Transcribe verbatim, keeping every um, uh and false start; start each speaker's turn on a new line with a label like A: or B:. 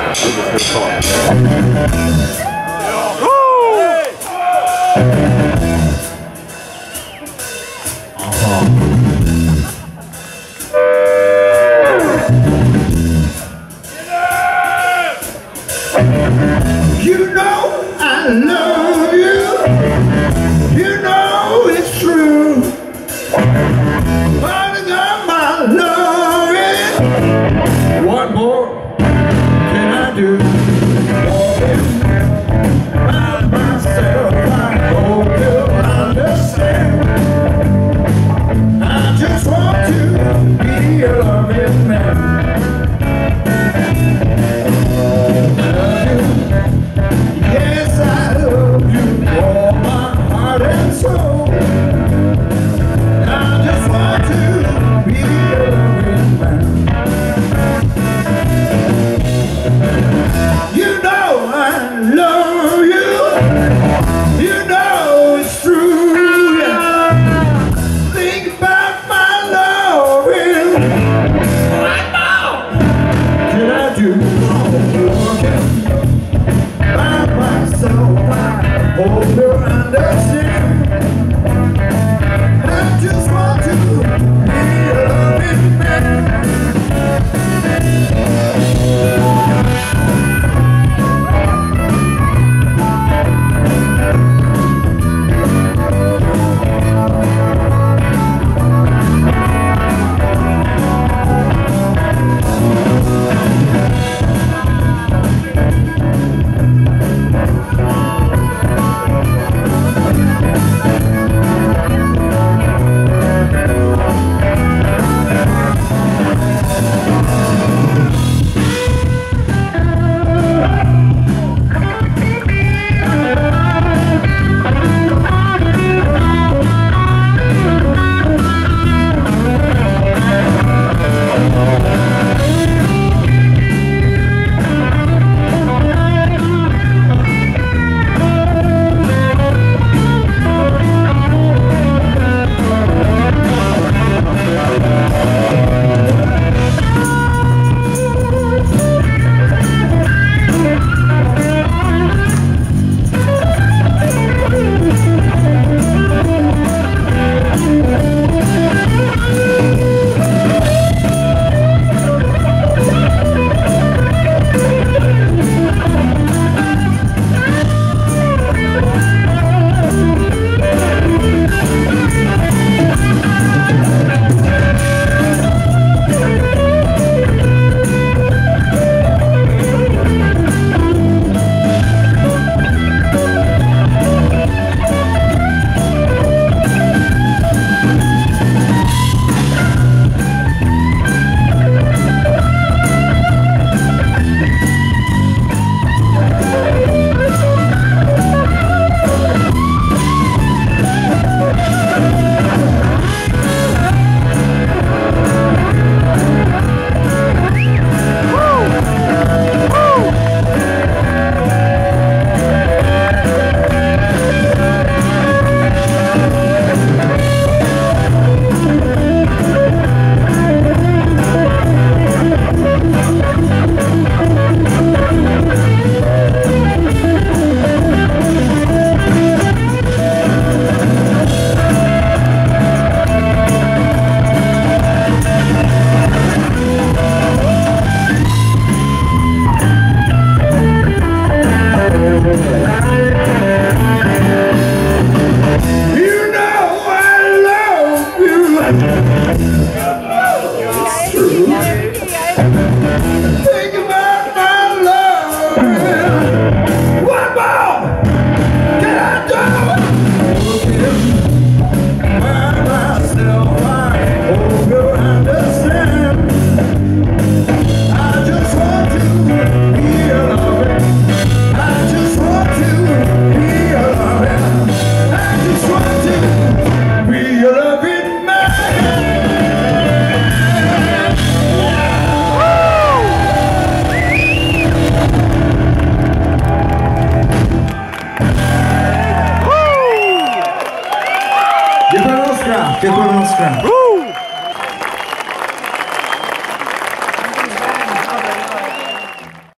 A: You know I love you. You know it's true. But I got my love in. What more can I do? Walking by myself, I hope you'll understand. I just want to be a loving man. Yes, I love you, all my heart and soul. I just want to be a loving man. You know I love you. You know it's true. Yeah. Think about my loving. What more can I do? Okay. By myself, I hope you understand. I just want to be a loving man.
B: Děkujeme moc krát.